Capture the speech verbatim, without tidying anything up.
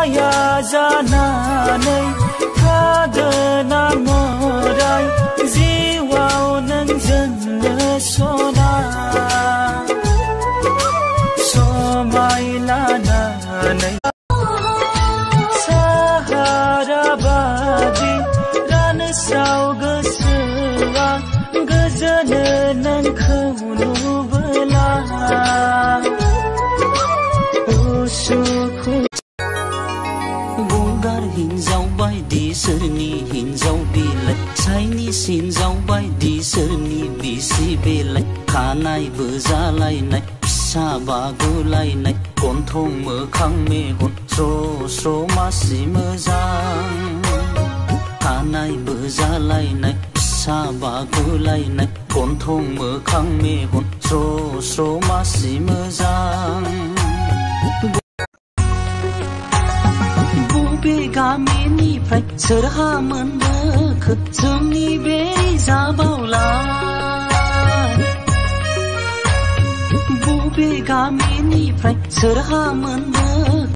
हाया जानानै थागोन आं अराय जिउआव नोंजोंनो सना समाय लानानै साहारा बादि रानस्राव गोसोआ गोजोनो नोंखौ नुबोला उसुखु गंगार हिन्जाव बायदि सोरनि हिन्जाव बिलाइ चाइनिस हिन्जाव बायदि सोरनि बिसि बेलाइ खानायबो जालायनाय फिसा बागुलायनाय गन्थं मोखां मेगन स्र' स्र' मासि मोजां खानायबो जालायनाय फिसा बागुलायनाय गन्थं मोखां मेगन स्र' स्र' मासि मोजां बबे गामिनिफ्राय सोरहा मोनबोखो जोंनि बे जाबावलाय बबे गामिनिफ्राय सोरहा मोनबोखो